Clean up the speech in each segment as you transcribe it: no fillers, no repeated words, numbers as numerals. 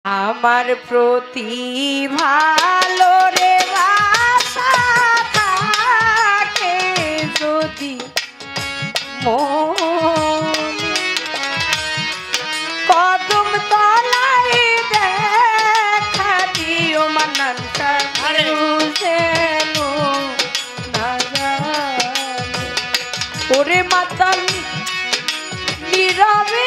আমার প্রতি ভালো রে বাসা থাকে যদি মনে কদম তলায় দেখা দিও মান্নান যেন না জানে ওরে মাতাল নীরবে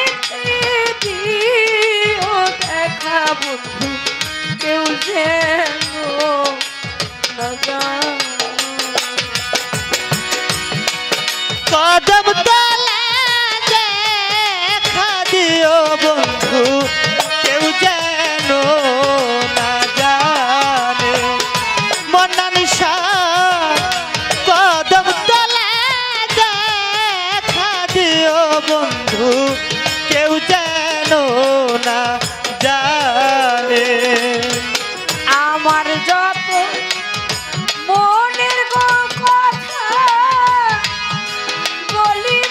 দিও দেখা বন্ধু কেউ যেন না জানে কদম তলে দেখা দিও বন্ধু কেউ যেন না জানে মন্নান শাহ কদম তলে দেখা দিও বন্ধু কেউ যেন না জানে আমার যত মনের কথা বলিব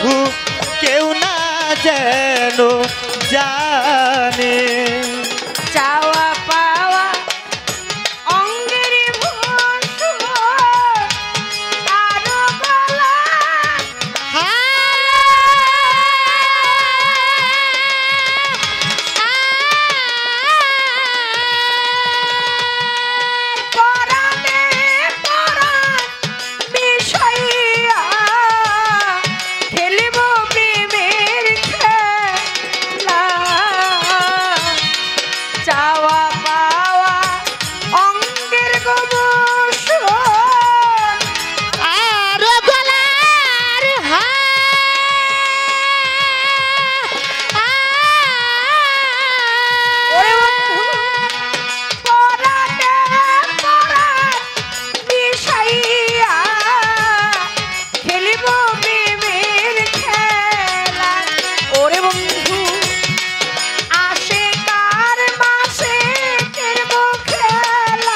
বন্ধু কেউ না যেন জানে। চাওয়া পাওয়া অঙ্গের ভূষণ আরো গলা পরাণে পরাণ মিশাইয়া খেলিব প্রেমের খেলা। চাওয়া পাওয়া অঙ্গের গবষণ আর গলার ওরে বন্ধু পরাণে পরাণ মিশাইয়া খেলিব প্রেমের খেলা। ওরে বন্ধু আসে কার মাসে খেলব খেলা।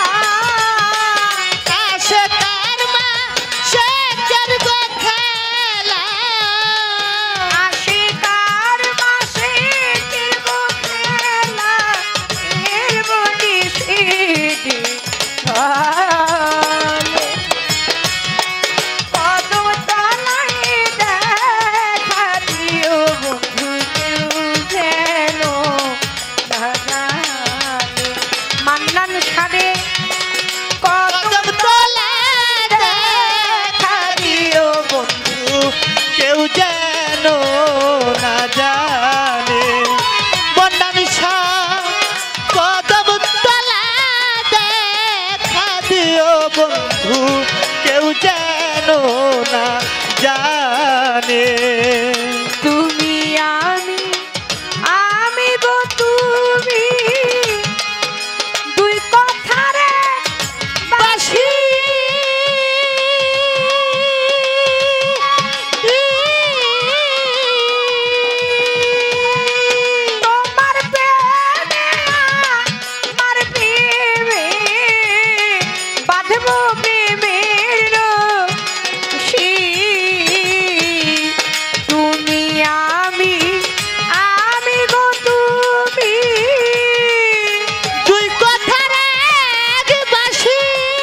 আসে তার মা সে করব খেলা। আসে কার মাসে খেলব খেলা। খেলব নিশিদি ভালো। কদম তলায় দেখা দিও বন্ধু কেউ যেন না জানে। মান্নান সারে কদম তলায় দেখা দিও বন্ধু কেউ যেন না জানে। বন্যানিশা কদম তলা দেখা দিও বন্ধু কেউ যেন না জানে। তুমি আমি আমি গো তুমি দুই কথারে বাসি। তোমার প্রেমে আমার প্রেমে বাঁধবো প্রেমের রশি। তুমি আমি গো তুমি দুই কথার এক বাঁশি।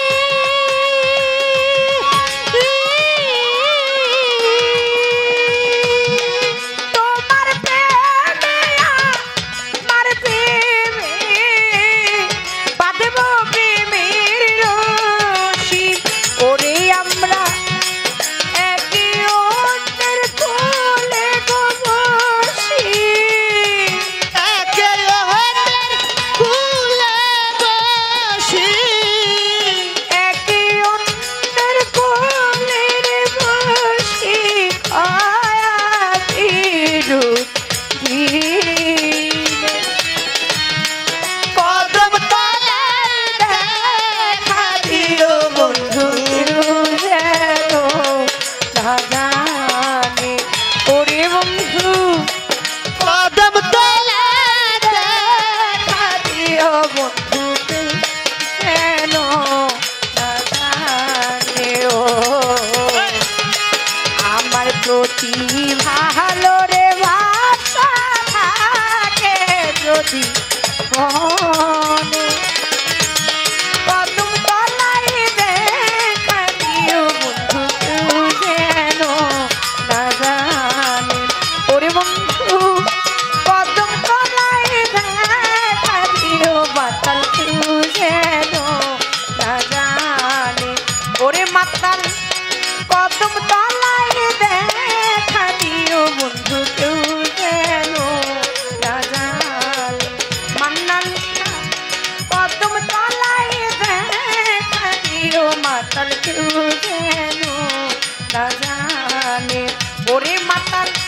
তোমার প্রেমে আমার প্রেমে বাঁধবো প্রেমের রশি। ওরে আমরা একে অন্যের কোলে গো বসি। একে অন্যের কুলে বসি। একে অন্যের কোলে রে বসি। আয়াতির দিনে কদম তলায় দেখা দিও বন্ধু কেউ যেন না জানে। ওরে বন্ধু কদম তলায় দেখা দিও বন্ধু কেউ যেন না জানে। ও আমার প্রতি ভালো রে ভাষা থাকে যদি মনে। কদম তলায় দেখা দিও বন্ধু কেউ যেন না জানে। ওরে বন্ধু কদম তলায় দেখা দিও বাতাল কেউ যেন না জানে। ওরে মাতাল কদম তলায় দেখা দিও বন্ধু কেউ যেন না জানে। মান্নান কদম তলায় দেখা দিও মাতাল কেউ যেন না জানে। ওরে মাতাল